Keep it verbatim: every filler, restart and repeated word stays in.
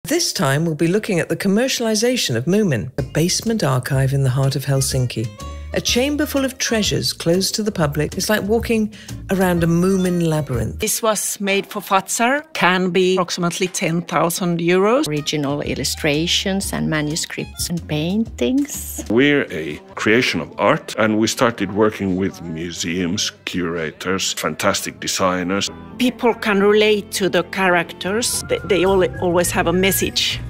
This time we'll be looking at the commercialisation of Moomin, a basement archive in the heart of Helsinki. A chamber full of treasures closed to the public is like walking around a Moomin labyrinth. This was made for Fatsar, can be approximately ten thousand euros. Original illustrations and manuscripts and paintings. We're a creation of art, and we started working with museums, curators, fantastic designers. People can relate to the characters. They, they all, always have a message.